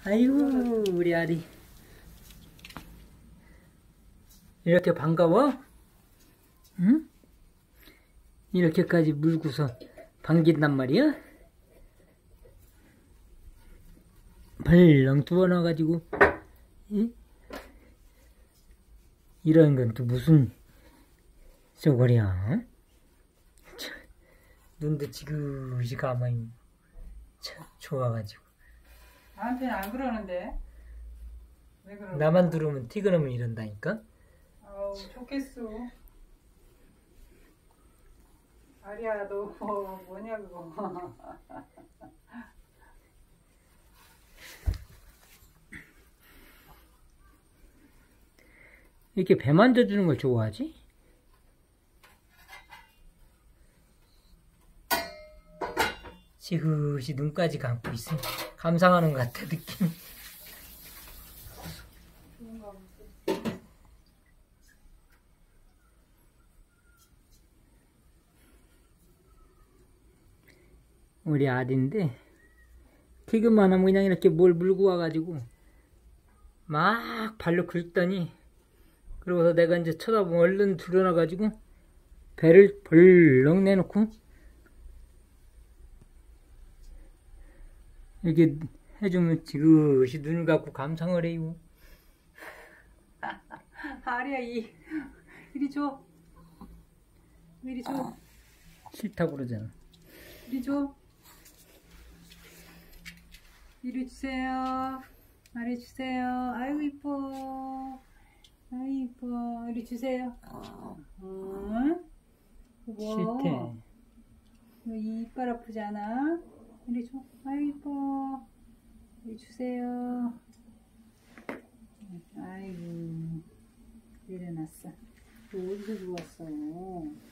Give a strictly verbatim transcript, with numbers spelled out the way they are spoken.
아이고 우리 아리 이렇게 반가워? 응? 이렇게까지 물고서 반긴단 말이야? 벌렁 두어놔가지고 응? 이런 건 또 무슨 쪼거리야? 눈도 지그시 가만히 참 좋아가지고. 나한테는 안 그러는데 왜 그러는 나만 들으면 티그러면 이런다니까? 아우 좋겠어. 아리야 너 뭐냐 그거. 이렇게 배 만져주는 걸 좋아하지? 지그시 눈까지 감고 있으니 감상하는 것 같아 느낌. 우리 아들인데 티그만 하면 그냥 이렇게 뭘 물고 와가지고 막 발로 긁더니 그러고서 내가 이제 쳐다보면 얼른 들어놔가지고 배를 벌렁 내놓고 이렇게 해주면 지그시 눈을 감고 감상을 해요. 아리야 이 이리 줘. 이리 줘. 싫다고 그러잖아. 이리 줘. 이리 주세요. 아리 주세요. 아이고 이뻐. 아이고 이뻐. 이리 주세요. 응? 싫대. 너 이빨 아프잖아. 이리 줘. 아이고 이뻐. 이리 주세요. 아이고 일어났어. 너 어디서 주웠어?